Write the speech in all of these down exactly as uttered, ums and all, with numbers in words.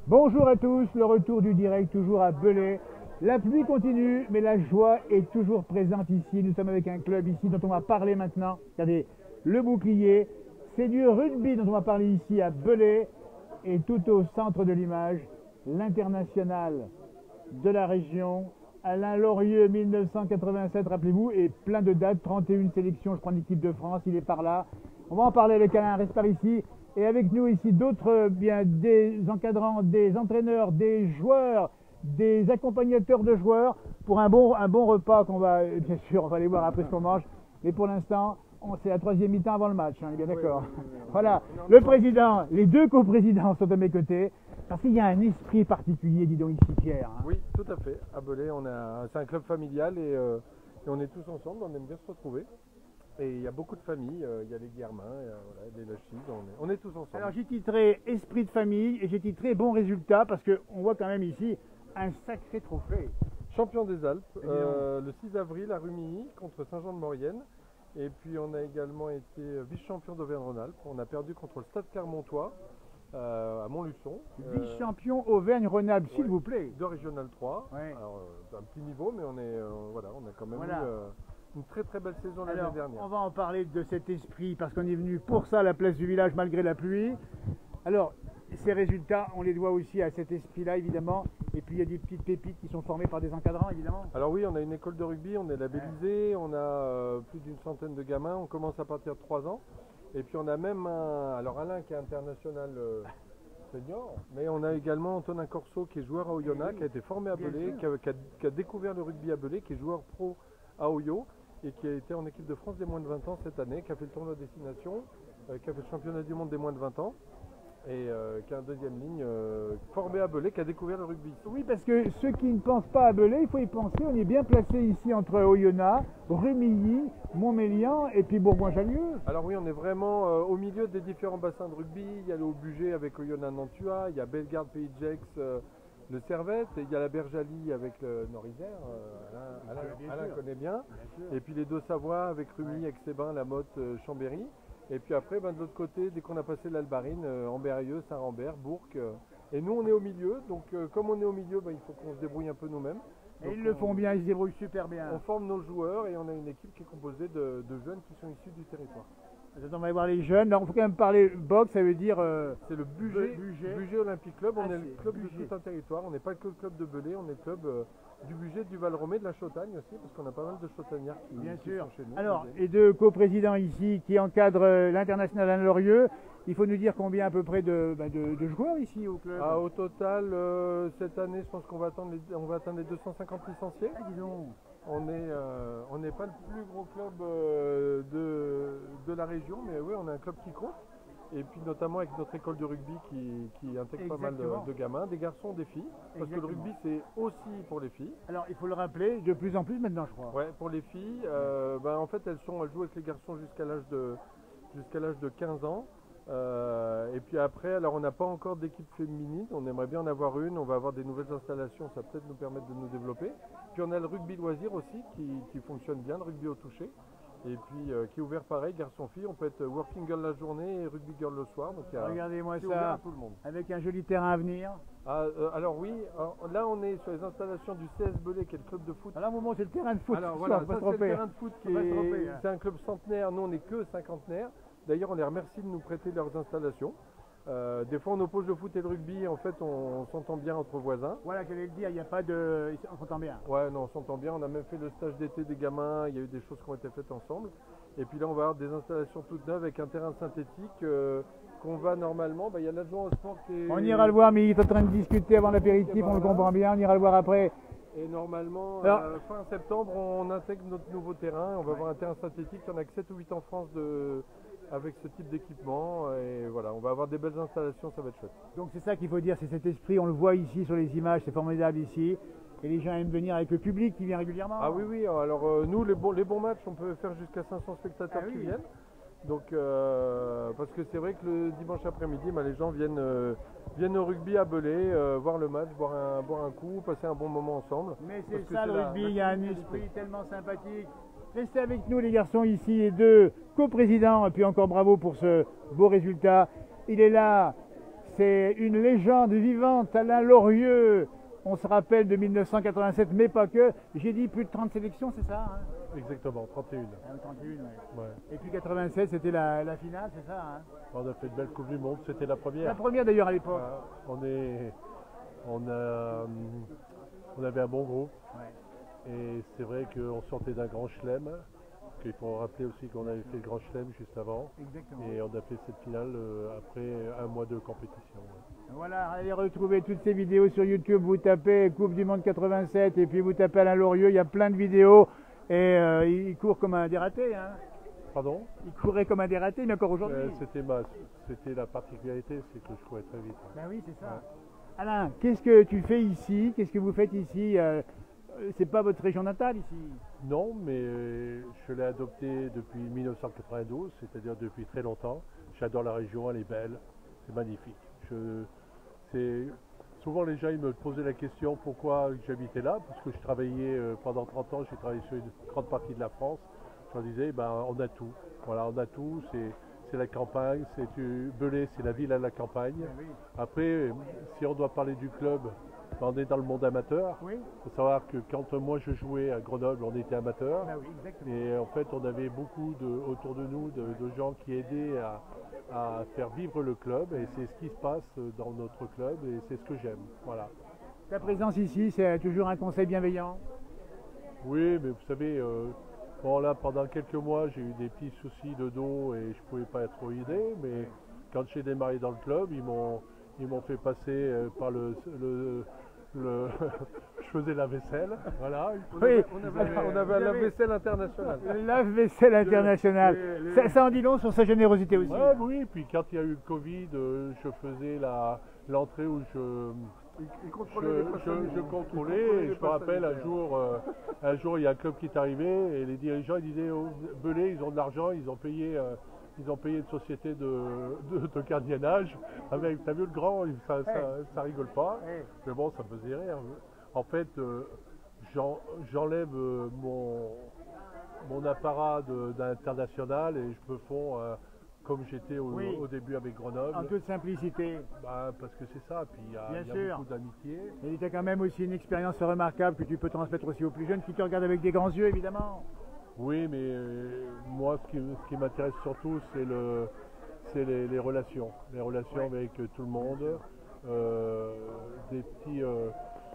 Bonjour à tous, le retour du direct toujours à Belay. La pluie continue, mais la joie est toujours présente ici. Nous sommes avec un club ici dont on va parler maintenant. Regardez, le bouclier. C'est du rugby dont on va parler ici à Belay. Et tout au centre de l'image, l'international de la région, Alain Lorieux, mille neuf cent quatre-vingt-sept, rappelez-vous, et plein de dates, trente et une sélections, je crois, en équipe de France, il est par là. On va en parler avec Alain, reste par ici. Et avec nous ici d'autres, bien des encadrants, des entraîneurs, des joueurs, des accompagnateurs de joueurs pour un bon, un bon repas qu'on va, bien sûr, on va aller voir après ce qu'on mange. Mais pour l'instant, c'est la troisième mi-temps avant le match, hein, on est bien d'accord. Oui, oui, oui, oui. Voilà, le président, les deux coprésidents sont à mes côtés. Parce qu'il y a un esprit particulier, dis donc ici, Pierre. Hein. Oui, tout à fait. À Belay, on a, c'est un club familial et, euh, et on est tous ensemble, on aime bien se retrouver. Et il y a beaucoup de familles, euh, il y a les Guermain, euh, voilà, les Lachis, on est, on est tous ensemble. Alors j'ai titré Esprit de famille et j'ai titré Bon résultat parce qu'on voit quand même ici un sacré trophée. Champion des Alpes, euh, le six avril à Rumilly contre Saint-Jean-de-Maurienne. Et puis on a également été vice-champion d'Auvergne-Rhône-Alpes. On a perdu contre le Stade Clermontois euh, à Montluçon. Vice-champion Auvergne-Rhône-Alpes, s'il ouais, vous plaît. De Régional trois. Ouais. Alors, euh, un petit niveau, mais on, est, euh, voilà, on a quand même voilà. eu euh, une très très belle saison l'année dernière. On va en parler de cet esprit parce qu'on est venu pour ça à la place du village malgré la pluie. Alors, ces résultats, on les doit aussi à cet esprit-là, évidemment. Et puis, il y a des petites pépites qui sont formées par des encadrants, évidemment. Alors oui, on a une école de rugby, on est labellisé, ouais. On a euh, plus d'une centaine de gamins. On commence à partir de trois ans. Et puis, on a même un... Alors, Alain qui est international euh, senior. Mais on a également Antonin Corso qui est joueur à Oyonnax, oui, qui a été formé à Belay, qui a, qui, a, qui a découvert le rugby à Belay, qui est joueur pro à Oyo. Et qui a été en équipe de France des moins de vingt ans cette année, qui a fait le tournoi destination, euh, qui a fait le championnat du monde des moins de vingt ans. Et euh, qui est en deuxième ligne, euh, formé à Belay, qui a découvert le rugby. Oui, parce que ceux qui ne pensent pas à Belay, il faut y penser. On est bien placé ici entre Oyonnax, Rumilly, Montmélian et puis Bourgoin-Jallieu. Alors oui, on est vraiment euh, au milieu des différents bassins de rugby. Il y a le Haut-Bugey avec Oyonnax-Nantua, il y a Bellegarde, Pays-de-Gex, euh, le Servette, et il y a la Bergalie avec le Nord-Isère. Euh, Alain, Alain, Alain connaît bien. bien et puis les Deux-Savoie avec Rumilly, ouais. Aix-les-Bains, La Motte, euh, Chambéry. Et puis après, ben, de l'autre côté, dès qu'on a passé l'Albarine, euh, Ambérieux, Saint-Rambert, Bourg. Euh, et nous, on est au milieu. Donc, euh, comme on est au milieu, ben, il faut qu'on se débrouille un peu nous-mêmes. Et ils on, le font bien, ils se débrouillent super bien. On forme nos joueurs et on a une équipe qui est composée de, de jeunes qui sont issus du territoire. On va aller voir les jeunes. Alors, il faut quand même parler boxe, ça veut dire... Euh, c'est le Bugey, Bugey. Bugey Olympique Club. On ah, est, est le club Bugey. De tout un territoire. On n'est pas que le club de Belay, on est le club euh, du Bugey, du Val-Romé, de la Chautagne aussi, parce qu'on a pas mal de chautagnards qui, bien qui sûr. sont chez nous. Alors, et deux coprésidents ici qui encadrent euh, l'international Alain Lorieux. Il faut nous dire combien à peu près de, bah, de, de joueurs ici au club. Ah, au total, euh, cette année, je pense qu'on va, on va atteindre les deux cent cinquante licenciés. Ah, disons. On n'est euh, pas le plus gros club euh, de, de la région, mais oui, on est un club qui compte. Et puis notamment avec notre école de rugby qui, qui intègre Exactement. Pas mal de, de gamins, des garçons, des filles. Parce Exactement. Que le rugby, c'est aussi pour les filles. Alors, il faut le rappeler, de plus en plus maintenant, je crois. Ouais, pour les filles, euh, ben, en fait, elles, sont, elles jouent avec les garçons jusqu'à l'âge de, jusqu'à l'âge de quinze ans. Euh, et puis après, alors on n'a pas encore d'équipe féminine, on aimerait bien en avoir une, on va avoir des nouvelles installations, ça va peut-être nous permettre de nous développer. Puis on a le rugby loisir aussi qui, qui fonctionne bien, le rugby au toucher, et puis euh, qui est ouvert pareil, garçon-fille, on peut être working girl la journée et rugby girl le soir. Regardez-moi ça, tout le monde. Avec un joli terrain à venir. Ah, euh, alors oui, alors, là on est sur les installations du C S Belay qui est le club de foot. Alors, au moment c'est le terrain de foot. Alors voilà, ça, ça c'est le terrain de foot qui est, est... c'est un club centenaire, nous on n'est que cinquantenaire. D'ailleurs, on les remercie de nous prêter leurs installations. Euh, des fois, on oppose le foot et le rugby. En fait, on, on s'entend bien entre voisins. Voilà, j'allais le dire, il n'y a pas de... On s'entend bien. Ouais, non, on s'entend bien. On a même fait le stage d'été des gamins. Il y a eu des choses qui ont été faites ensemble. Et puis là, on va avoir des installations toutes neuves avec un terrain synthétique euh, qu'on va normalement... Bah, il y a l'adjoint au sport qui est... On ira le voir, mais il est en train de discuter avant l'apéritif. On le comprend bien. On ira le voir après. Et normalement, Alors, euh, fin septembre, on intègre notre nouveau terrain. On va ouais. avoir un terrain synthétique. Il y en a que sept ou huit en France de... avec ce type d'équipement, et voilà, on va avoir des belles installations, ça va être chouette. Donc c'est ça qu'il faut dire, c'est cet esprit, on le voit ici sur les images, c'est formidable ici, et les gens aiment venir avec le public qui vient régulièrement. Ah oui, oui, alors euh, nous, les bons, les bons matchs, on peut faire jusqu'à cinq cents spectateurs ah, qui oui. viennent, donc euh, parce que c'est vrai que le dimanche après-midi, bah, les gens viennent, euh, viennent au rugby à Belay, euh, voir le match, boire un, boire un coup, passer un bon moment ensemble. Mais c'est ça le rugby, il y a un esprit tellement sympathique. Restez avec nous les garçons ici, les deux coprésidents, et puis encore bravo pour ce beau résultat. Il est là, c'est une légende vivante, Alain Lorieux. On se rappelle de mille neuf cent quatre-vingt-sept, mais pas que. J'ai dit plus de trente sélections, c'est ça hein? Exactement, trente et un. Ah, trente et un, ouais. Ouais. Et puis quatre-vingt-sept, c'était la, la finale, c'est ça hein? On a fait de belles Coupes du Monde, c'était la première. La première d'ailleurs à l'époque. Ah, on, est, on, a, on avait un bon groupe. Ouais. Et c'est vrai qu'on sortait d'un grand chelem. Il faut rappeler aussi qu'on avait fait le grand chelem juste avant. Exactement. Et on a fait cette finale euh, après un mois de compétition. Ouais. Voilà, allez retrouver toutes ces vidéos sur YouTube. Vous tapez Coupe du Monde quatre-vingt-sept et puis vous tapez Alain Lorieux. Il y a plein de vidéos. Et euh, il court comme un dératé. Hein. Pardon? Il courait comme un dératé, mais encore aujourd'hui. Euh, c'était, ma, c'était la particularité, c'est que je courais très vite. Ben oui, c'est ça. Ouais. Alain, qu'est-ce que tu fais ici? Qu'est-ce que vous faites ici? euh, C'est pas votre région natale ici? Non, mais euh, je l'ai adopté depuis mille neuf cent quatre-vingt-douze, c'est-à-dire depuis très longtemps. J'adore la région, elle est belle, c'est magnifique. Je, c'est, souvent les gens ils me posaient la question pourquoi j'habitais là, parce que je travaillais euh, pendant trente ans, j'ai travaillé sur une grande partie de la France. Je leur disais, ben, on a tout. Voilà, on a tout, c'est, c'est la campagne, c'est du Belay, c'est la ville à la campagne. Oui. Après, si on doit parler du club, ben, on est dans le monde amateur. Oui. Il faut savoir que quand moi je jouais à Grenoble, on était amateur. Ben oui, exactement. Et en fait, on avait beaucoup de, autour de nous de, de gens qui aidaient à, à faire vivre le club. Et c'est ce qui se passe dans notre club et c'est ce que j'aime. Voilà. Ta présence ici, c'est toujours un conseil bienveillant? Oui, mais vous savez, euh, bon, là, pendant quelques mois, j'ai eu des petits soucis de dos et je ne pouvais pas être aidé. Mais quand j'ai démarré dans le club, ils m'ont, ils m'ont fait passer euh, par le... le Le... je faisais la vaisselle, voilà. On avait, on avait, on avait un lave-vaisselle international. Le lave-vaisselle international. Le, le, ça, ça en dit long sur sa générosité aussi. Ouais, oui, puis quand il y a eu le Covid, euh, je faisais la, l'entrée où je, il, il je, je, je contrôlais. Et je me rappelle un jour, euh, un jour, il y a un club qui est arrivé et les dirigeants ils disaient oh, Belay, ils ont de l'argent, ils ont payé. Euh, Ils ont payé une société de, de, de gardiennage. Avec, t'as vu le grand, ça, ça, ça rigole pas. Mais bon, ça me faisait rire. En fait, euh, j'en, j'enlève euh, mon, mon apparat de, d'international et je me fonds euh, comme j'étais au, oui. au début avec Grenoble. En toute simplicité. Bah, parce que c'est ça, puis il y a, y a beaucoup d'amitié. Et tu as quand même aussi une expérience remarquable que tu peux transmettre aussi aux plus jeunes qui te regardent avec des grands yeux, évidemment. Oui, mais euh, moi, ce qui, ce qui m'intéresse surtout, c'est, le, c'est les, les relations. Les relations ouais. avec euh, tout le monde. Euh, des petits, euh,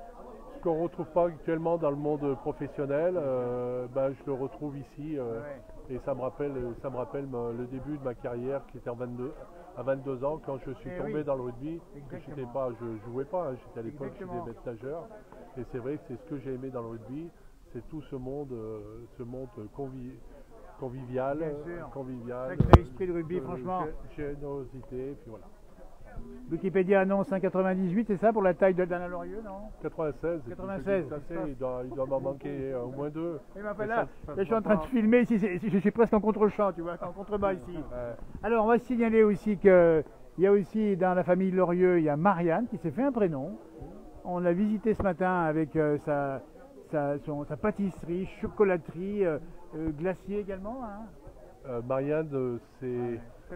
ce qu'on ne retrouve pas actuellement dans le monde professionnel, euh, ben, je le retrouve ici. Euh, ouais. Et ça me rappelle, ça me rappelle ma, le début de ma carrière qui était en vingt-deux, à vingt-deux ans, quand je suis et tombé oui. dans le rugby. J'étais pas, je ne jouais pas, hein, j'étais à l'époque, j'étais maître nageur. Et c'est vrai que c'est ce que j'ai aimé dans le rugby. C'est tout ce monde, euh, ce monde convi convivial, convivial. Sacré esprit de rugby, de, franchement. Générosité, puis voilà. Wikipédia annonce un quatre-vingt-dix-huit, c'est ça pour la taille d'Alain Lorieux, non? quatre-vingt-seize. quatre-vingt-seize. Il doit, il doit m'en manquer au moins deux. Et ben là, ça, ça je suis en train de filmer ici, je suis presque en contre-champ, tu vois, en contrebas ici. Ouais. Alors on va signaler aussi qu'il y a aussi dans la famille Lorieux, il y a Marianne qui s'est fait un prénom. On l'a visité ce matin avec euh, sa... Sa, son, sa pâtisserie, chocolaterie, euh, euh, glacier également. Hein. Euh, Marianne, euh, c'est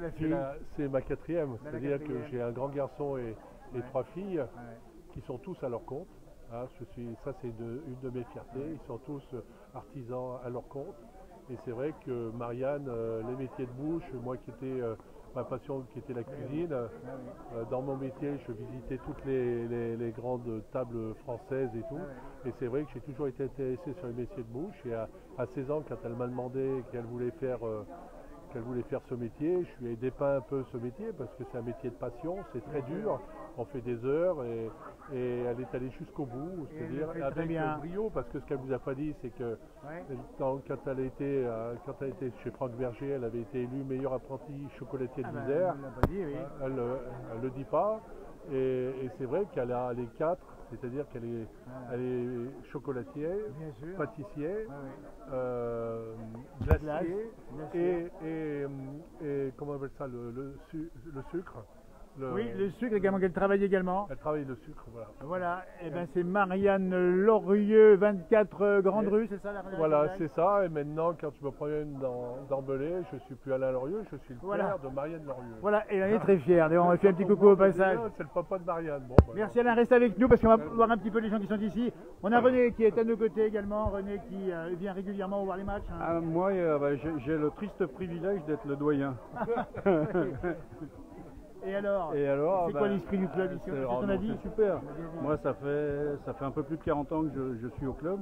ouais, ma quatrième. C'est-à-dire que j'ai un grand garçon et, et ouais. trois filles ouais. qui sont tous à leur compte. Hein, je suis, ça, c'est une, une de mes fiertés. Ouais. Ils sont tous artisans à leur compte. Et c'est vrai que Marianne, euh, les métiers de bouche, moi qui étais euh, ma passion qui était la cuisine, euh, dans mon métier je visitais toutes les, les, les grandes tables françaises et tout. Et c'est vrai que j'ai toujours été intéressé sur les métiers de bouche. Et à, à seize ans, quand elle m'a demandé qu'elle voulait faire euh, qu'elle voulait faire ce métier, je lui ai dépeint un peu ce métier parce que c'est un métier de passion, c'est très dur, on fait des heures et, et elle est allée jusqu'au bout, c'est-à-dire avec brio, parce que ce qu'elle vous a pas dit, c'est que ouais. quand, quand, elle était, euh, quand elle était chez Franck Berger, elle avait été élue meilleure apprentie chocolatier de ah l'Isère, bah, oui. elle ne le dit pas, et, et c'est vrai qu'elle a les quatre, c'est-à-dire qu'elle est, ah, elle est chocolatier, pâtissier, ah, oui. euh, glacier et, et, et comment on appelle ça, le, le, su, le sucre. Le... Oui, le sucre également, qu'elle travaille également. Elle travaille le sucre, voilà. Voilà, et ben c'est Marianne Lorieux, vingt-quatre Grande Rue, c'est ça la Voilà, c'est ça. Et maintenant, quand tu me promènes dans d'Ambelay, je suis plus Alain Lorieux, je suis le voilà. père de Marianne Lorieux. Voilà, et elle est très fière. D'ailleurs, on va faire un petit coucou au passage. C'est le papa de Marianne. Bon, bah, merci Alain, reste avec nous parce qu'on va voir un petit peu les gens qui sont ici. On a René qui est à nos côtés également, René qui euh, vient régulièrement voir les matchs. Hein. Ah, moi, euh, bah, j'ai le triste privilège d'être le doyen. Et alors, Et alors c'est bah, quoi l'esprit du club ici? C'est C'est ce qu'on a dit super. Moi, ça fait, ça fait un peu plus de quarante ans que je, je suis au club.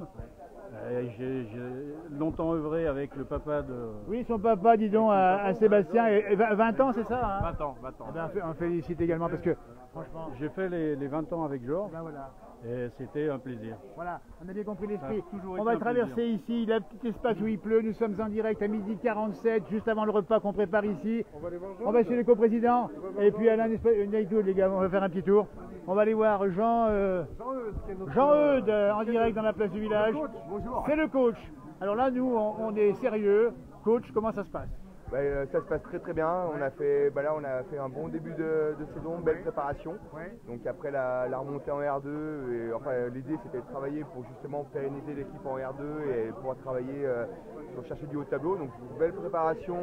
J'ai longtemps œuvré avec le papa de... Oui, son papa, dis donc, à, à Sébastien, et, et vingt ans, c'est ça hein? vingt ans, vingt ans. Eh ben, on félicite également parce que, franchement... J'ai fait les, les vingt ans avec Georges. Ben voilà. Et c'était un plaisir. Voilà, on a bien compris l'esprit. On va va traverser ici le petit espace où il pleut. Nous sommes en direct à midi quarante-sept, juste avant le repas qu'on prépare ici. On va aller voir Jean. On va chez le coprésident. Et puis Alain, Naïtou, les gars, on va faire un petit tour. On va aller voir Jean, euh, Jean Eudes en direct dans la place du village. C'est le coach. Alors là, nous, on, on est sérieux. Coach, comment ça se passe? Bah, euh, ça se passe très très bien. On a fait, bah, là, on a fait un bon début de, de saison, belle préparation. Ouais. Donc après la, la remontée en R deux, et, enfin, l'idée c'était de travailler pour justement pérenniser l'équipe en R deux et pouvoir travailler euh, sur chercher du haut de tableau. Donc belle préparation,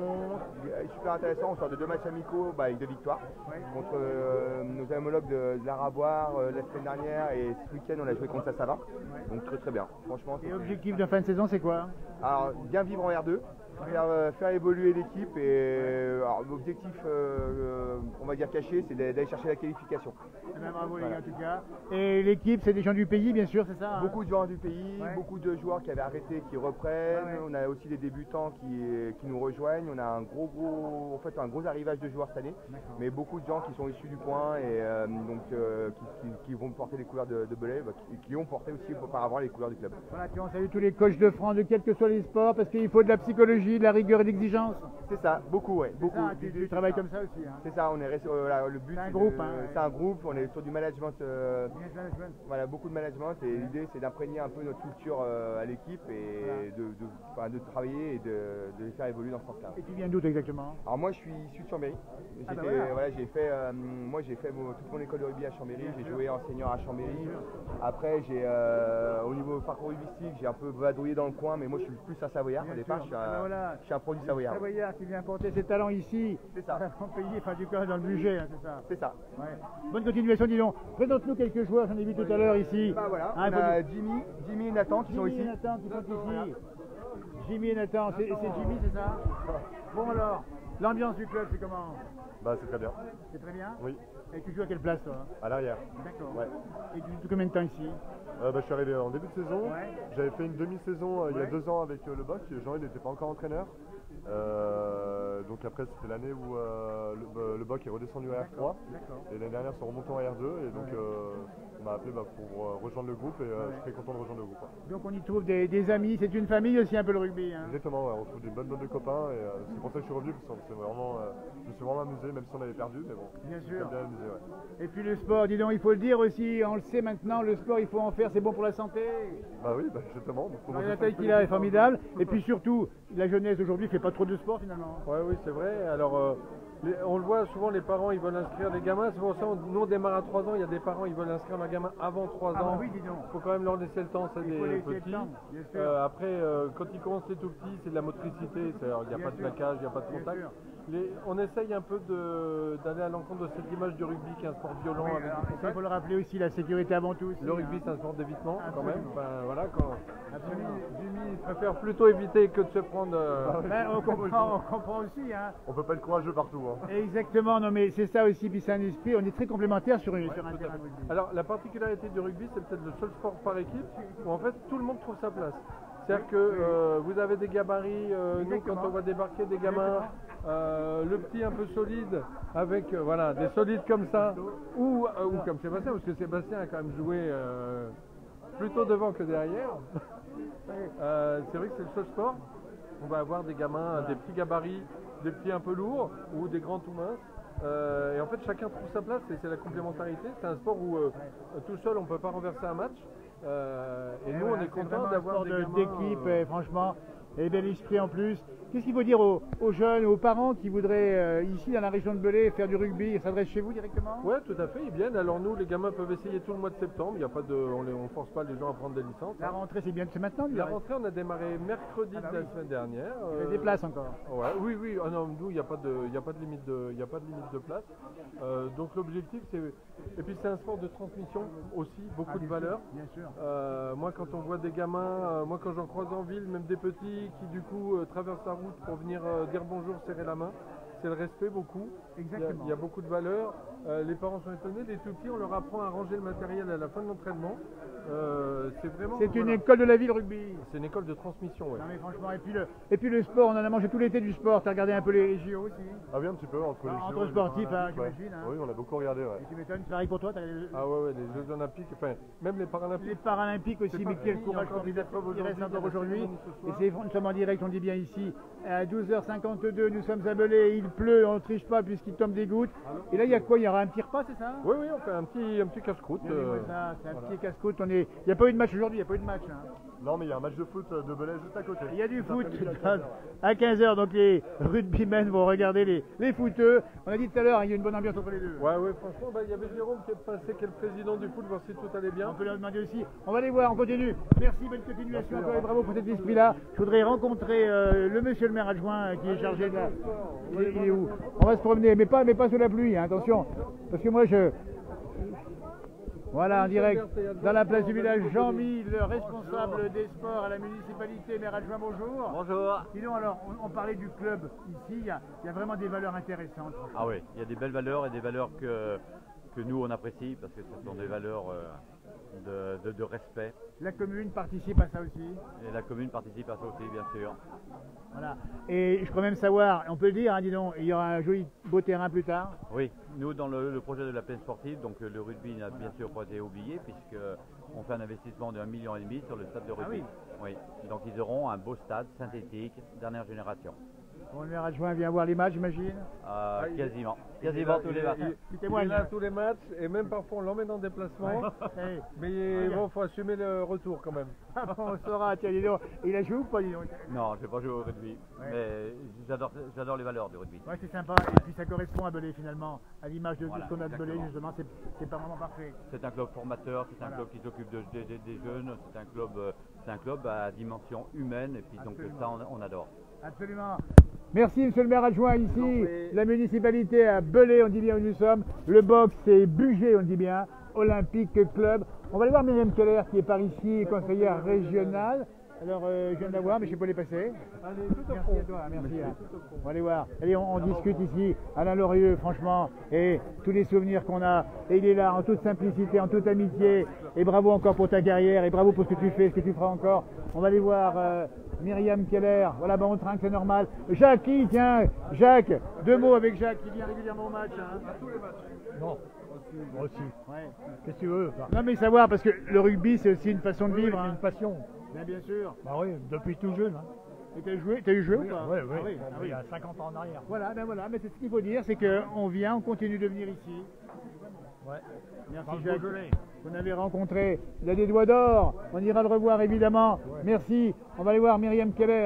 super intéressant. On sort de deux matchs amicaux bah, avec deux victoires Ouais. contre euh, nos homologues de, de l'Araboire euh, la semaine dernière, et ce week-end on a joué contre Sassava. Donc très très bien. Franchement. Et objectif de fin de saison, c'est quoi? Alors bien vivre en R deux. Faire, euh, faire évoluer l'équipe et alors, l'objectif euh, euh, on va dire caché, c'est d'aller chercher la qualification. Eh ben, bravo Voilà. les gars en tout cas. Et l'équipe, c'est des gens du pays bien sûr, c'est ça hein? Beaucoup de joueurs du pays, Ouais. beaucoup de joueurs qui avaient arrêté qui reprennent. Ouais, ouais. On a aussi des débutants qui, qui nous rejoignent. On a un gros gros en fait un gros arrivage de joueurs cette année, mais beaucoup de gens qui sont issus du coin et euh, donc euh, qui, qui- qui vont porter les couleurs de, de Belay, bah, qui, qui ont porté aussi auparavant les couleurs du club. Voilà, puis on salue tous les coachs de France de quels que soient les sports parce qu'il faut de la psychologie, de la rigueur et de l'exigence. C'est ça, beaucoup ouais, C'est beaucoup. ça, tu, tu travailles comme ça aussi. Hein. C'est ça, on est resté, euh, voilà, le but C'est un c'est groupe, de- hein, ouais. c'est un groupe, on est sur du management, euh, Business management. voilà, beaucoup de management, et l'idée c'est d'imprégner un peu notre culture euh, à l'équipe et de, de, enfin, de travailler et de, de les faire évoluer dans ce sens-là. Et tu viens d'où toi, exactement? Alors moi je suis issu de Chambéry. Ah bah J'étais- voilà. voilà, j'ai fait, euh, moi j'ai fait mon- toute mon école de rugby à Chambéry, j'ai joué en senior à Chambéry. Après j'ai euh, au niveau parcours rugbystique, j'ai un peu vadrouillé dans le coin, mais moi je suis plus un Savoyard Bien au départ, sûr. je suis un, Ah bah voilà. je suis un produit Savoyard. Savoyard qui vient porter ses talents ici. C'est ça. En pays, enfin du coup dans le budget, hein, c'est ça. C'est ça. Ouais. Bonne continuation, dis donc. Présente-nous quelques joueurs, j'en ai vu tout à l'heure ici. Bah voilà, Hein, on faut a du- Jimmy, Jimmy et Nathan qui sont Jimmy ici. et Nathan qui sont ici. Jimmy et Nathan, c'est c'est Jimmy, c'est ça? Bon alors, l'ambiance du club, c'est comment? Bah, c'est très bien. C'est très bien? Oui, Et tu joues à quelle place toi? à l'arrière. D'accord. Ouais. Et tu joues combien de temps ici? Euh, bah, je suis arrivé en début de saison. Ouais. J'avais fait une demi-saison euh, il y Ouais. a deux ans avec euh, le Boc. Jean, il n'était pas encore entraîneur. Euh, donc après, c'était l'année où euh, le, euh, le Boc est redescendu à R trois. D'accord. Et l'année dernière, ils sont remontés en R deux. Et donc, Ouais. euh, on m'a appelé bah, pour euh, rejoindre le groupe. Et euh, je suis très content de rejoindre le groupe. ouais. Donc on y trouve des, des amis, c'est une famille aussi un peu le rugby. Hein. Exactement, ouais, on trouve des bonnes bandes de copains. Et euh, c'est pour ça que je suis revenu. Parce que c'est vraiment, euh, je me suis vraiment amusé, même si on avait perdu. Mais bon, Bien je me sûr. suis bien amusé. Ouais. Et puis le sport, dis donc, il faut le dire aussi, on le sait maintenant, le sport il faut en faire, c'est bon pour la santé. Bah oui, bah, justement. donc, faut Alors, manger la ça taille tous les qu'il a est jours. formidable. Et puis surtout, la jeunesse aujourd'hui fait pas trop de sport finalement. Ouais, oui, c'est vrai. Alors, euh, les- on le voit souvent, les parents, ils veulent inscrire des gamins. C'est pour ça, on, nous, on démarre à trois ans. Il y a des parents, ils veulent inscrire un gamin avant trois Ah ans. bah oui, dis donc. Il faut quand même leur laisser le temps, c'est Il faut des laisser le petits. temps, bien sûr. Euh, après, euh, quand ils commencent les tout petits, c'est de la motricité. c'est- alors, Il n'y a Bien pas de sûr. plaquage, il n'y a pas de Bien contact. sûr. Les- on essaye un peu de- d'aller à l'encontre de cette image du rugby qui est un sport violent Oui, avec alors, du ça, il contact. faut le rappeler aussi, la sécurité avant tout. aussi, Le rugby, hein. c'est un sport d'évitement quand Absolument. même. Enfin, voilà, quand Absolument. Jimmy, Jimmy préfère plutôt éviter que de se prendre. euh, Ben, on, comprend, on comprend aussi. Hein. On peut pas être courageux partout. hein. Exactement, non mais c'est ça aussi, puis c'est un esprit, on est très complémentaires sur, une, Ouais, sur un tout à terrain fait. de rugby. Alors la particularité du rugby, c'est peut-être le seul sport par équipe où en fait tout le monde trouve sa place. C'est-à-dire que euh, vous avez des gabarits, euh, nous Exactement. quand on voit débarquer des gamins, euh, le petit un peu solide, avec euh, voilà des solides comme ça, ou, euh, ou comme Sébastien, parce que Sébastien a quand même joué euh, plutôt devant que derrière. Euh, c'est vrai que c'est le seul sport. On va avoir des gamins, des petits gabarits, des petits un peu lourds ou des grands tout minces. Euh, et en fait, chacun trouve sa place et c'est la complémentarité. C'est un sport où euh, tout seul, on ne peut pas renverser un match. Euh, et, Et nous, voilà, on est c'est content vraiment un d'avoir sport des de- gamins. d'équipe, euh, et franchement, et bel esprit en plus. Qu'est-ce qu'il faut dire aux, aux jeunes, aux parents qui voudraient, euh, ici dans la région de Belley, faire du rugby et s'adressent chez vous directement? Ouais, tout à fait, ils viennent. Alors nous, les gamins peuvent essayer tout le mois de septembre. Il y a pas de, on ne force pas les gens à prendre des licences. La rentrée, c'est bien, c'est maintenant du La reste. rentrée, on a démarré mercredi Ah bah de la oui. semaine dernière. Il y a Euh, des places encore. Ouais, oui, oui. Ah non, nous, il n'y a pas de, il y a pas de limite de, il y a pas de limite de place. Euh, donc l'objectif, c'est, et puis c'est un sport de transmission aussi, beaucoup Ah, de bien valeurs. sûr, bien sûr. Euh, moi, quand on voit des gamins, euh, moi quand j'en croise en ville, même des petits qui du coup euh, traversent la route pour venir euh, dire bonjour, serrer la main, c'est le respect beaucoup. Il y a- Exactement. Il y, a beaucoup de valeurs. Euh, les parents sont étonnés, les tout petits, on leur apprend à ranger le matériel à la fin de l'entraînement. Euh, c'est vraiment. C'est une voilà. école de la vie, le rugby. C'est une école de transmission, ouais. Non mais franchement, et puis le, et puis le sport, on en a mangé tout l'été du sport. T'as regardé un peu les J O aussi? Ah oui, un petit peu, entre Ah, les entre J O et les sportifs, Paralympiques, hein, ouais. j'imagine, hein. Oui, on a beaucoup regardé, ouais. Et tu m'étonnes, pareil pour toi, t'as les, Ah ouais, ouais, les Jeux Olympiques, enfin, même les Paralympiques. les Paralympiques aussi, C'est mais pas quel fini, courage il y a encore des épreuves il reste aujourd'hui, encore il y a la aujourd'hui. cérémonie ce Et soir. c'est, nous sommes en direct, on dit bien ici, à douze heures cinquante-deux, nous sommes à Belley, il pleut, on ne triche pas puisqu'il tombe des gouttes. Et là, il y a quoi? Il y aura un petit repas, c'est ça? Oui, oui, on fait un petit, un petit casse-croûte. Regardez-moi euh, ça, c'est un voilà. petit casse-croûte. On est... Il n'y a pas eu de match aujourd'hui, il n'y a pas eu de match. hein. Non, mais il y a un match de foot de Belley juste à côté. Il y a du Cet foot après-midi à quinze heures. à quinze heures, donc les rugbymen vont regarder les, les footeux. On a dit tout à l'heure, il y a une bonne ambiance entre les deux. Ouais, ouais, franchement, bah, il y avait Jérôme qui est passé, qui est le président du foot, voir si tout allait bien. On peut leur demander aussi. On va les voir, on continue. Merci, bonne continuation encore et bravo pour cet esprit-là. Je voudrais rencontrer euh, le monsieur le maire adjoint euh, qui est chargé de la. Il est, il est où? On va se promener, mais pas, mais pas sous la pluie, hein, attention. Parce que moi je. Voilà, en direct, dans la place du village, Jean-Mi, le responsable des sports à la municipalité, maire adjoint, bonjour. Bonjour. Sinon, alors, on, on parlait du club ici, il y, a, il y a vraiment des valeurs intéressantes. Ah oui, il y a des belles valeurs et des valeurs que, que nous on apprécie parce que ce sont des valeurs euh, de, de, de respect. La commune participe à ça aussi. Et la commune participe à ça aussi, bien sûr. Voilà. Et je crois même savoir, on peut le dire, hein, dis donc, il y aura un joli beau terrain plus tard. Oui, nous dans le, le projet de la plaine sportive, donc euh, le rugby n'a bien sûr pas été oublié puisque on fait un investissement de un million et demi sur le stade de rugby. Ah oui. Oui. Donc ils auront un beau stade synthétique, dernière génération. Bon, le maire adjoint vient voir les matchs, j'imagine. Euh, Ah, il- quasiment, il est quasiment là, tous il les est- matchs. il- Tu Il est témoignes. là à tous les matchs et même parfois on l'emmène en déplacement. Eh, Mais bon, faut assumer le retour quand même. ah bon, on saura, tiens, dis donc. Il a joué ou pas, dis donc? Non, je ne vais pas jouer au rugby, Ouais. mais j'adore j'adore les valeurs du rugby. Ouais, c'est sympa. Et puis ça correspond à Belley finalement, à l'image de, de Voilà, ce qu'on a de Belley, exactement. justement, c'est, c'est pas vraiment parfait. C'est un club formateur, c'est un Voilà. club qui s'occupe de, de- de- des jeunes, c'est un club, euh, c'est un club à dimension humaine et puis donc Absolument. ça on, on adore. Absolument. Merci, monsieur le maire adjoint. Ici, prie. la municipalité à Belley, on dit bien où nous sommes. Le box, c'est Bugey, on dit bien. Olympique Club. On va aller voir Myriam Keller, qui est par ici, conseillère régionale. Alors, euh, je viens de la voir, mais je ne sais pas les passer. Allez, tout au Merci fond. à toi, merci. hein. On va aller voir. Allez, on, on discute ici. Alain Lorieux, franchement, et tous les souvenirs qu'on a. Et il est là, en toute simplicité, en toute amitié. Et bravo encore pour ta carrière, et bravo pour ce que tu fais, ce que tu feras encore. On va aller voir euh, Myriam Keller. Voilà, bon, on trinque, c'est normal. Jackie, tiens, Jacques, deux mots avec Jacques, qui vient régulièrement au match. Hein. Non, moi aussi. Ouais. Qu'est-ce que tu veux? Non, mais savoir, parce que le rugby, c'est aussi une façon de vivre. C'est hein. une passion. Bien, bien sûr. Bah oui, depuis tout jeune. Hein. Et t'as joué, t'as eu joué ou pas? Oui, Ah oui. oui, ah oui. Il y a cinquante ans en arrière. Voilà, ben voilà, mais c'est ce qu'il faut dire, c'est qu'on vient, on continue de venir ici. Ouais. Merci Dans le Jacques, Beaujolais. qu'on avait rencontré. Il a des doigts d'or, on ira le revoir évidemment. Merci, on va aller voir Myriam Keller.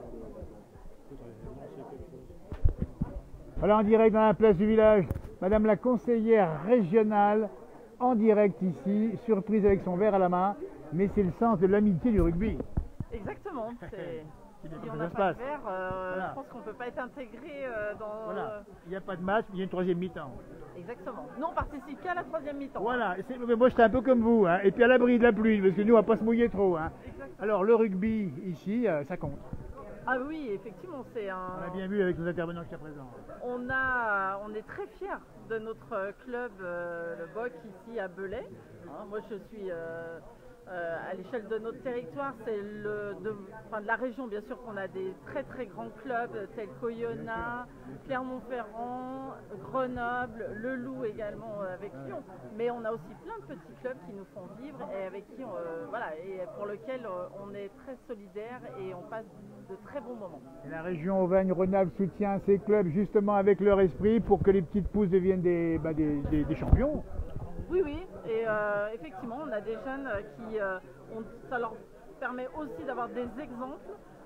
Voilà, en direct dans la place du village, Madame la conseillère régionale, en direct ici, surprise avec son verre à la main, mais c'est le sens de l'amitié du rugby. Exactement. C'est... C'est bien Si comme on ça n'a se pas passe. de verre, euh, Voilà. je pense qu'on ne peut pas être intégré euh, dans... Voilà, il n'y a pas de match, il y a une troisième mi-temps. Exactement. Nous, on participe qu'à la troisième mi-temps. Voilà, c'est- mais moi j'étais un peu comme vous, hein, et puis à l'abri de la pluie, parce que nous on va pas se mouiller trop. Hein. Exactement. Alors le rugby ici, euh, ça compte. Ah oui, effectivement, c'est un... On a bien vu avec nos intervenants jusqu'à présent. On, a, on est très fiers de notre club, euh, le B O C, ici à Belley. Hein, moi, je suis euh, euh, à l'échelle de notre territoire, c'est le, de, enfin, de la région, bien sûr, qu'on a des très très grands clubs tels qu'Oyonnax, Clermont-Ferrand, Grenoble, Le Loup également euh, avec Lyon. Mais on a aussi plein de petits clubs qui nous font vivre et avec qui, on, euh, voilà, et pour lesquels euh, on est très solidaires et on passe de très bons moments. Et la région Auvergne-Rhône-Alpes soutient ces clubs justement avec leur esprit pour que les petites pousses deviennent des, bah, des, des- des champions. Oui, oui, et euh, effectivement, on a des jeunes qui, euh, ont- ça leur permet aussi d'avoir des exemples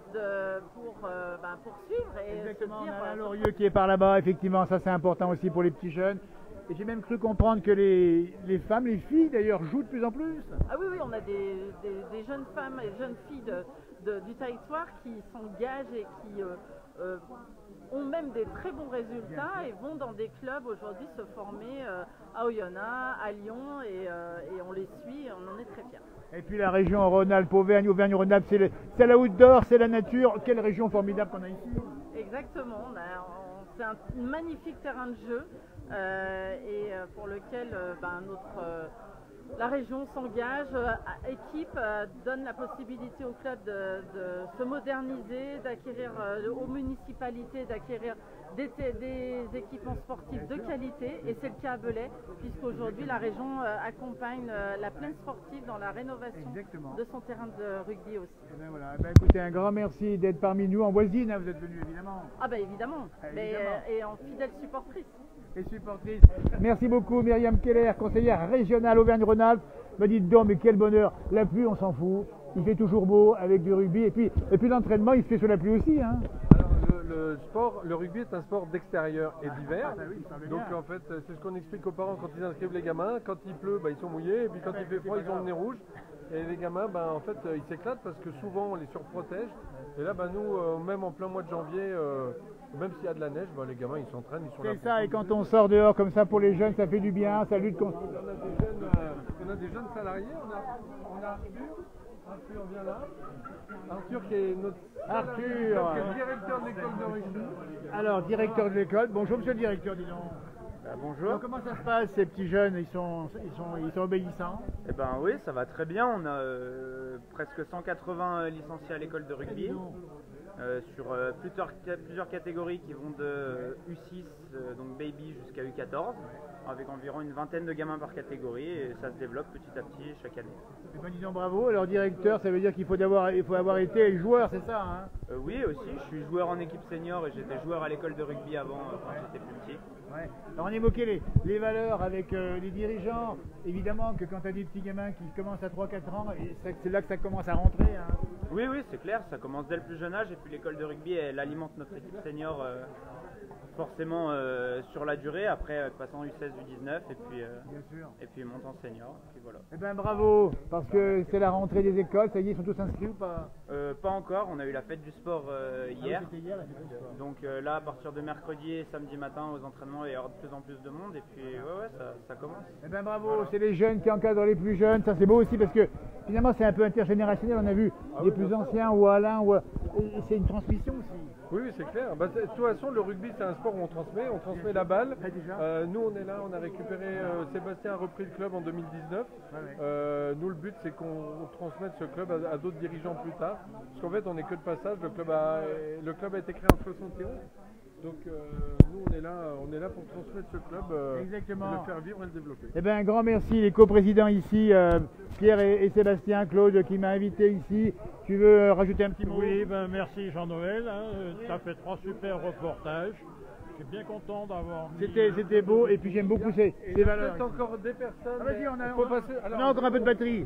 de, pour euh, ben, poursuivre et Exactement, se dire, on a Alain euh, Lorieux qui est par là-bas, effectivement, ça c'est important aussi pour les petits jeunes. Et j'ai même cru comprendre que les, les femmes, les filles d'ailleurs, jouent de plus en plus. Ah oui, oui, on a des, des- des jeunes femmes et jeunes filles de- de- du territoire qui s'engagent et qui euh, euh, ont même des très bons résultats et vont dans des clubs aujourd'hui se former euh, à Oyonnax, à Lyon et, euh, et on les suit et on en est très fiers. Et puis la région Rhône-Alpes, Auvergne, Auvergne-Rhône-Alpes, c'est le- c'est la outdoor, c'est la nature. Quelle région formidable qu'on a ici. Exactement, on a- on- c'est un magnifique terrain de jeu euh, et euh, pour lequel euh, ben, notre, euh, la région s'engage, euh, à- équipe euh, donne la possibilité au club de, de se moderniser, d'acquérir euh, aux municipalités, d'acquérir des, des équipements sportifs de qualité et c'est le cas à Belay puisqu'aujourd'hui la région euh, accompagne euh, la plaine sportive dans la rénovation Exactement. de son terrain de rugby aussi. Eh ben voilà. Eh ben écoutez, un grand merci d'être parmi nous en voisine, hein, vous êtes venus évidemment. Ah ben évidemment, Ah, mais, évidemment. euh, et en fidèle supportrice. Et supportrice. Merci beaucoup Myriam Keller, conseillère régionale Auvergne-Rhône-Alpes. Me dites donc, mais quel bonheur. La pluie, on s'en fout. Il fait toujours beau avec du rugby. Et puis, et puis l'entraînement, il se fait sur la pluie aussi. Hein. Alors, le, le sport, le rugby est un sport d'extérieur et d'hiver. Ah, bah oui, ça va Donc bien. en fait, c'est ce qu'on explique aux parents quand ils inscrivent les gamins. Quand il pleut, bah, ils sont mouillés. Et puis quand il fait froid, ils ont le nez rouge. Et les gamins, bah, en fait, euh, ils s'éclatent parce que souvent on les surprotège. Et là, bah, nous, euh, même en plein mois de janvier, euh, même s'il y a de la neige, bah, les gamins ils s'entraînent, ils sont là. C'est ça, et quand on sort dehors comme ça pour les jeunes, ça fait du bien, ça lutte contre. On a des jeunes, euh, on a des jeunes salariés. On a, on a Arthur. Arthur vient là. Arthur qui est notre Arthur. qui est directeur de l'école de rugby. Alors, directeur de l'école, bonjour monsieur le directeur, dis donc. bonjour. Donc, comment ça se passe, ces petits jeunes, ils sont, ils sont, ils sont obéissants? Eh ben oui, ça va très bien. On a euh, presque cent quatre-vingts licenciés à l'école de rugby. Euh, sur euh, plusieurs, plusieurs catégories qui vont de U six, euh, donc baby, jusqu'à U quatorze, avec environ une vingtaine de gamins par catégorie, et ça se développe petit à petit chaque année. Eh ben, dis donc bravo, alors directeur, ça veut dire qu'il faut, d'avoir, il faut avoir été joueur, c'est ça hein? Euh, oui, aussi, je suis joueur en équipe senior et j'étais joueur à l'école de rugby avant, euh, quand j'étais plus petit. Ouais. Alors on évoquait les, les valeurs avec euh, les dirigeants. Évidemment que quand tu as des petits gamins qui commencent à trois quatre ans, et c'est c'est là que ça commence à rentrer. Hein. Oui, oui, c'est clair, ça commence dès le plus jeune âge, et puis l'école de rugby, elle alimente notre équipe senior euh, forcément euh, sur la durée, après euh, passant U seize, U dix-neuf, et puis, euh, Bien sûr. et puis montant senior, et puis voilà. Eh ben bravo, parce que c'est la rentrée des écoles, ça y est, ils sont tous inscrits ou pas? Euh, pas encore, on a eu la fête du sport euh, hier. Ah oui, c'était hier, la fête du sport. Donc euh, là, à partir de mercredi et samedi matin aux entraînements, il y aura de plus en plus de monde, et puis ouais, ouais, ça, ça commence. Eh ben bravo, c'est les jeunes qui encadrent les plus jeunes, ça c'est beau aussi parce que finalement c'est un peu intergénérationnel, on a vu Ah des oui, plus bien anciens ou Alain, ou... et c'est une transmission aussi. Oui, oui, c'est clair. Bah, c'est- de toute façon, le rugby, c'est un sport où on transmet, on transmet la balle. Ah, déjà. Euh, nous, on est là, on a récupéré, euh, Sébastien a repris le club en deux mille dix-neuf. Ouais, ouais. Euh, nous, le but, c'est qu'on transmette ce club à, à d'autres dirigeants plus tard. Parce qu'en fait, on n'est que de passage. Le club a, le club a été créé en soixante et onze. Donc, euh, nous, on est là, on est là pour transmettre ce club, euh, Exactement. le faire vivre et le développer. Eh bien, un grand merci, les coprésidents ici, euh, Pierre et, et Sébastien, Claude qui m'a invité ici. Tu veux euh, rajouter un petit mot? Oui, ben merci Jean-Noël, hein, tu as fait trois super reportages. Je suis bien content d'avoir mis... C'était c'était beau et puis j'aime beaucoup ces, Et ces il y a valeurs. peut-être encore des personnes. Ah, vas-y, on a, mais faut on a- passer- on alors, a encore un peu de batterie.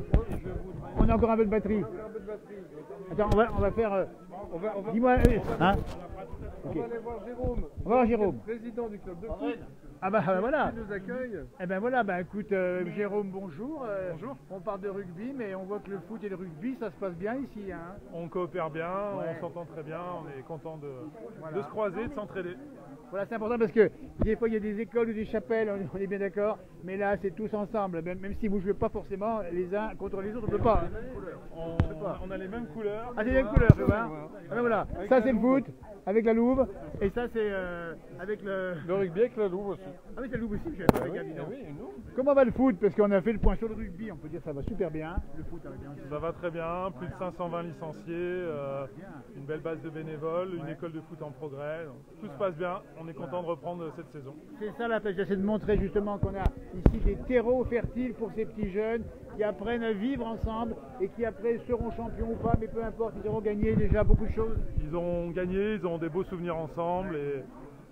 On a encore un peu de batterie. un peu de batterie. Attends, on va, on va faire... euh, On va, on va, Dis-moi, euh, hein? on Ok. va aller voir Jérôme. On va voir Jérôme. Président du club de foot. Ah bah euh, voilà. Qui nous accueille. Eh ben voilà, ben écoute, euh, Jérôme, bonjour. Euh, bonjour. On parle de rugby, mais on voit que le foot et le rugby, ça se passe bien ici. Hein. On coopère bien, Ouais. on s'entend très bien, on est content de, Voilà. de se croiser, de s'entraider. Voilà, c'est important parce que des fois il y a des écoles ou des chapelles, on, on est bien d'accord, mais là c'est tous ensemble, même, même si vous ne jouez pas forcément les uns contre les autres, on ne peut pas. hein. On, on a les mêmes couleurs. Ah, c'est les mêmes couleurs, tu vois. Ah, ben voilà, ça c'est le foot avec la louve, et ça c'est euh, avec le. Le rugby avec la Louve aussi. Ah oui, c'est la louve aussi, je Ah oui, regarde, dis donc. ah oui, nous. Comment va le foot? Parce qu'on a fait le point sur le rugby, on peut dire que ça va super bien. Le foot, ça va bien. Ça va très bien, plus de cinq cent vingt licenciés, euh, une belle base de bénévoles, une école de foot en progrès. Donc, tout se passe bien, on est content de reprendre cette saison. C'est ça la pêche, j'essaie de montrer justement qu'on a ici des terreaux fertiles pour ces petits jeunes qui apprennent à vivre ensemble et qui après seront champions ou pas, mais peu importe, ils auront gagné déjà beaucoup de choses. Ils ont gagné, ils ont des beaux souvenirs ensemble et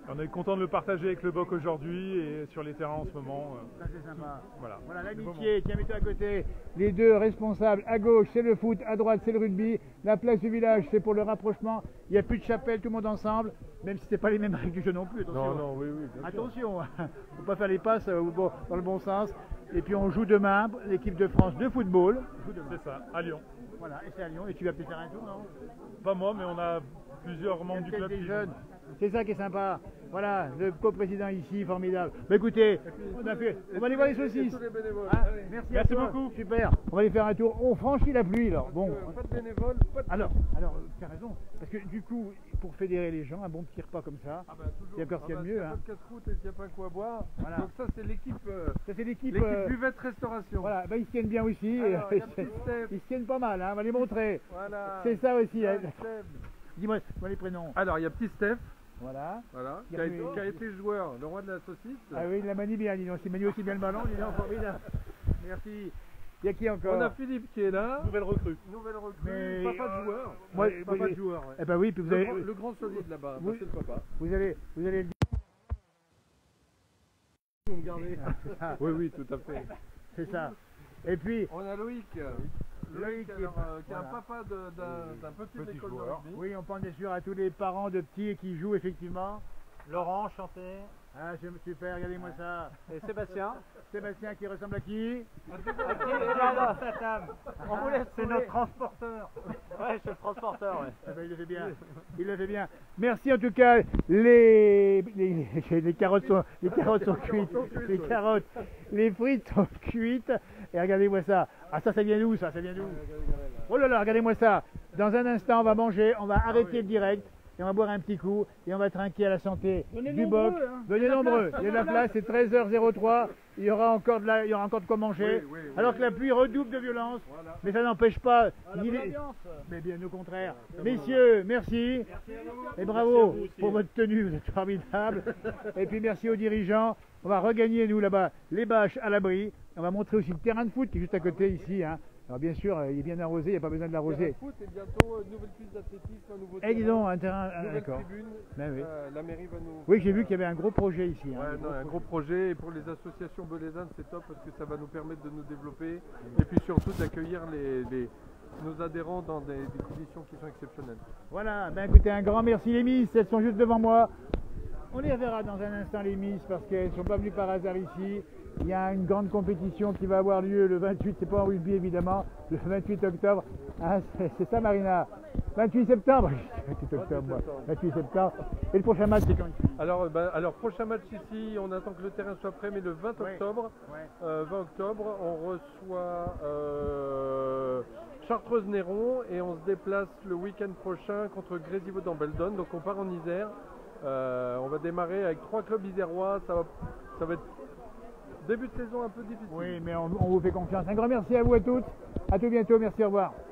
On est content de le partager avec le B O C aujourd'hui et sur les terrains en ce moment. Ça c'est sympa. Voilà, Voilà l'amitié, tiens mets-toi à côté. Les deux responsables, à gauche c'est le foot, à droite c'est le rugby. La place du village c'est pour le rapprochement. Il n'y a plus de chapelle, tout le monde ensemble. Même si c'est pas les mêmes règles du jeu non plus. Attention. Non, non, oui, oui. bien sûr. Attention, faut pas faire les passes euh, au bon- dans le bon sens. Et puis on joue demain, l'équipe de France de football. joue demain. C'est ça, à Lyon. Voilà, et c'est à Lyon. Et tu vas peut-être faire un tour, non? Pas moi, mais on a plusieurs Il y a membres du peut-être club des qui jeunes. C'est ça qui est sympa. Voilà, le co-président ici, formidable. Bah, écoutez, on, a fait, on va aller voir les saucisses. Tous les bénévoles. Hein, Allez. merci, à Merci toi. beaucoup. Super. On va aller faire un tour. On franchit la pluie là. Bon. Euh, Pas de bénévoles, pas de... Alors, alors, tu as raison. Parce que du coup, pour fédérer les gens, un bon petit repas comme ça, Ah bah, toujours. c'est encore ce qu'il y a de bah, mieux. s'il y a Hein. pas de casse-croûte et s'il n'y a pas quoi boire. Voilà. Donc ça c'est l'équipe euh, Ça c'est l'équipe. l'équipe euh, buvette restauration. Voilà, bah, ils se tiennent bien aussi. Alors, il y a ils, un petit Steph. ils se tiennent pas mal. Hein. On va les montrer. Voilà. C'est ça aussi. Ah, hein. Steph. Dis-moi dis-moi les prénoms. Alors il y a petit Steph, Voilà. voilà, Il y qui a a, eu- été, qui a été joueur, le roi de la saucisse. Ah oui, il la manie bien, dis donc. Il manie aussi bien le ballon, dis donc, formidable. Merci. Il y a qui encore? On a Philippe qui est là, Nouvelle recrue. nouvelle recrue, Mais- papa de joueur. Moi, Ouais, papa moi, de joueur. Ouais. Eh ben oui, puis vous le, avez, grand, le grand solide là-bas, Vous- bah, c'est le papa. vous allez, vous allez le Vous me gardez. c'est ça. Oui, oui, tout à fait. C'est ça. Et puis, On a Loïc, Loïc Loïc qui est- alors, euh, qui est voilà. un papa de- d'un d'un petit, Petit école de joueur. rugby. oui, on pense bien sûr à tous les parents de petits qui jouent effectivement. Laurent, chanté. Ah, c'est super, regardez-moi ça. Et Sébastien. Sébastien qui ressemble à qui? On vous laisse C'est notre transporteur. Ouais, c'est le transporteur, ouais. Ah ben, il le fait bien. Il le fait bien. Merci en tout cas. Les, les, les carottes sont, les carottes sont cuites. Les carottes, les frites sont cuites. Et regardez-moi ça. Ah ça, ça vient d'où ça? Ça vient d'où? Oh là là, regardez-moi ça. Dans un instant, on va manger, on va arrêter le direct. Et on va boire un petit coup et on va trinquer à la santé Venez du nombreux, boc. hein. Venez nombreux. Il y a de la place, c'est treize heures zéro trois. Il y aura encore de la, il y aura encore de quoi manger. Oui, oui, oui. Alors que la pluie redouble de violence. Voilà. Mais ça n'empêche pas. Ah, la ni bonne les- ambiance. Mais bien au contraire. Messieurs, merci. Et bravo pour votre tenue, vous êtes formidables. Et puis merci aux dirigeants. On va regagner nous là-bas les bâches à l'abri. On va montrer aussi le terrain de foot qui est juste à côté ici. Hein. Alors bien sûr, euh, il est bien arrosé, il n'y a pas besoin de Terrain l'arroser. de foot et bientôt euh, une nouvelle piste d'athlétisme, un nouveau Eh dis terrain, donc, un terrain. ah, nouvelle d'accord. tribune. Ben oui. Euh, la mairie va nous... Oui, j'ai vu qu'il y avait un gros projet ici. hein. Ouais, non, un gros projet et pour les associations belaisannes c'est top parce que ça va nous permettre de nous développer et puis surtout d'accueillir les, les- nos adhérents dans des, des conditions qui sont exceptionnelles. Voilà, ben écoutez, un grand merci les Miss, elles sont juste devant moi. On les reverra dans un instant les Miss parce qu'elles ne sont pas venues par hasard ici. Il y a une grande compétition qui va avoir lieu le vingt-huit, c'est pas en rugby évidemment, le vingt-huit octobre. Ah, c'est c'est ça Marina? vingt-huit septembre vingt-huit octobre, moi. vingt-huit septembre. Et le prochain match c'est quand ici? Alors, euh, ben, alors prochain match ici, on attend que le terrain soit prêt, mais le vingt Ouais. octobre, Ouais. euh, vingt octobre, on reçoit euh, Chartreuse-Néron et on se déplace le week-end prochain contre Grésivaudan-Beldon. Donc on part en Isère. Euh, on va démarrer avec trois clubs isérois. Ça va, ça va être début de saison un peu difficile. Oui, mais on, on vous fait confiance. Un grand merci à vous à toutes. À tout bientôt, merci, au revoir.